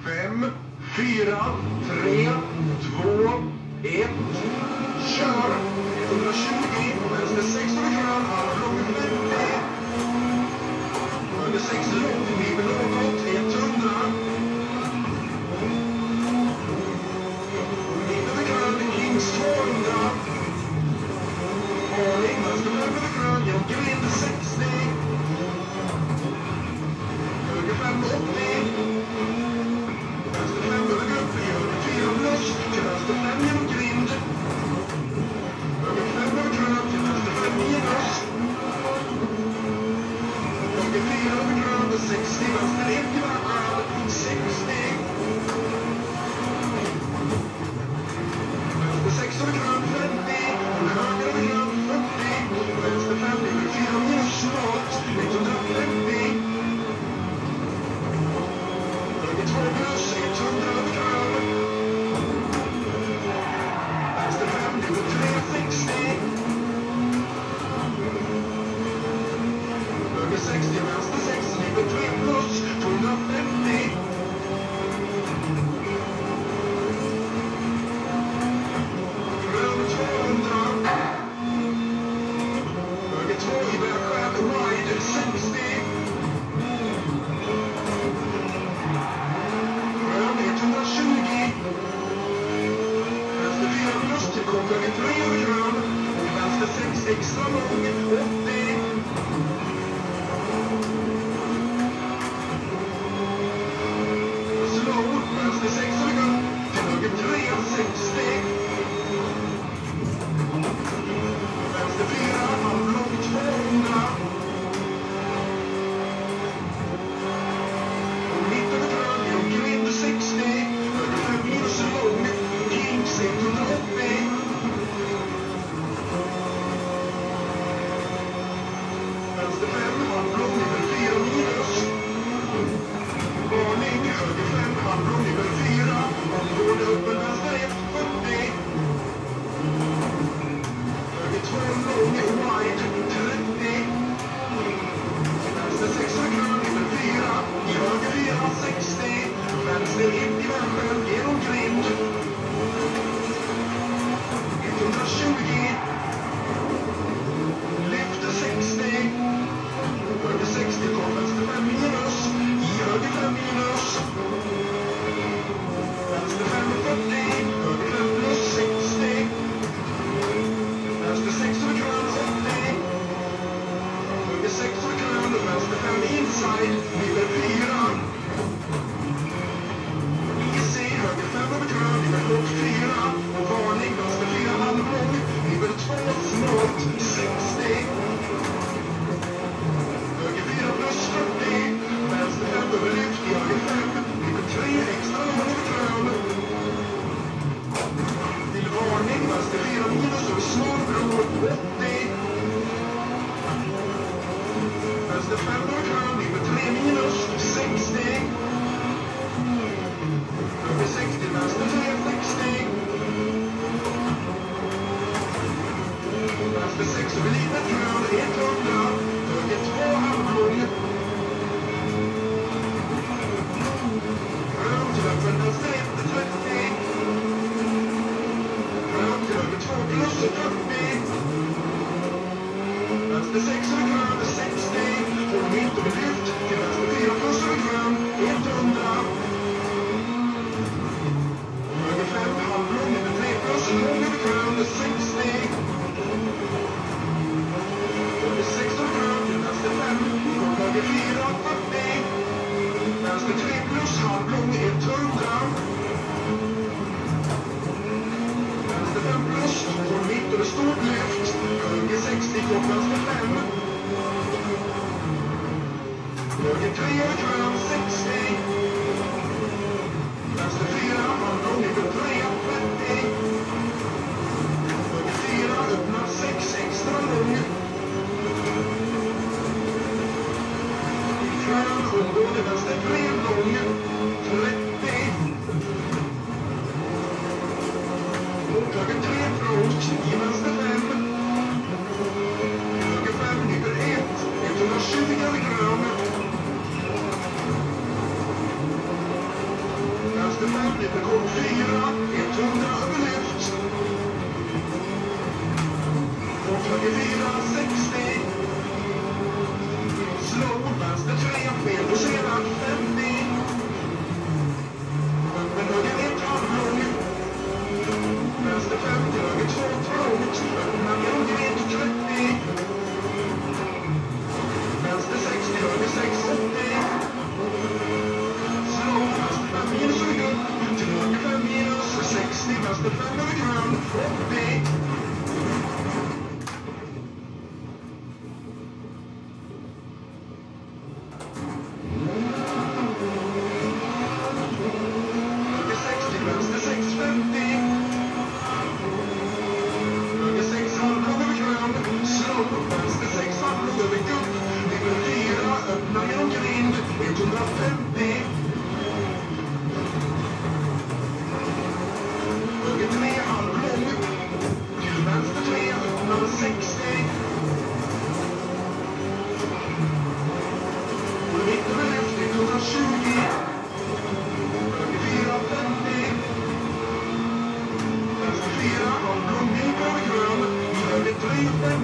5, 4, 3, 2, 1. Kör! 120, vänster 6 över krön, halvlång 50. Höger 6 långt, vill något, 100. Mitt över krön, Kings 200. Varning, vänster 5 över krön, genom grind 60. Höger 5, 80. Vänster 5 över grupp, höger 4 plus, till vänster 5 genom grind. Höger 5 över krön, till vänster 5 minus. Höger 4 över krön, 60, vänster 1 i varandra, 60. Vänster 6 över krön, 50. Höger över krön, 40. Vänster 5 över 4 minus snart, 150. Höger 2 plus, 100 över krön. Vänster 5 över 360. Höger 60, vänster 6, över 3 plus, 250. Krön 200. Höger 2 i vägskärp, wide 60. Krön 120. Vänster 4 plus till höger 3 över krön. Vänster 6 extra lång, 80. Slow, vänster 6 över krön. Till höger 3, 60. Vänster 4, halvlång 200. Mitt över krön, genom grind 60. Höger 5 minus lång, Kings 180. Vänster 5, halvlång över 4 minus. Varning, höger 5, halvlång över 4. Omgående öppen vänster 1, 40. Höger 2 lång, wide 30. Vänster 6 över krön över 4. I höger 4, 60. Vänster 1 i vägen, genom grind. 120. Lyfter 60. Höger 60, kom vänster 5 minus. I höger 5 minus. Vänster 5 40. Höger 5 plus 60. Vänster 6 över krön 80. Höger 6 över krön, vänster 5 inside. Nivel 4. Easy, höger 5 över krön, nivel 4. Varning, vänster 4 halvlång. Nivel 2 snart 60. Höger 4 plus 40. Vänster 5 över lyft, i höger 5. Nivel 3 extra lång över krön. Till varning, vänster 4 minus över smal bro 80. Vänster 5 över krön, nivel 3 minus 60. Höger 60, vänster 3 60. Vänster 6 över livet krön 100. Höger 2 halvlång. Krön till öppen vänster 1 30. Krön till höger 2 plus 40. Vänster 6 över krön 60. Och mitt över lyft till vänster 4 plus över krön 100. Höger 5 halvlång över 3 plus lång över krön 60. Höger 6 över krön till vänster 5. Från höger 4 40. Vänster 3 plus halvlång 100. Vänster 5 plus från mitt över stort lyft. Höger 60 från vänster 5. Höger 3 över krön 60. Vänster 4 halvlång över 3 30. Höger 4 öppnar 6 extra lång. Krön omgående vänster 3 lång 30. Mot höger 3 långt i vänster 5. Höger 5 nyper 1. 120 över krön. vänster 5, lite kort 4, 100 över lyft. Och höger 4, 60. Slow, vänster 3, fel och sedan 50. Öppen höger 1, halvlång. Vänster 50, höger 2, trångt. Öppna höger 1, 30. Vänster 60, höger 6, 80. Slow, vänster 5 minus över gubb. Till höger 5 minus 60. Vänster 5 över grön, 80. Three,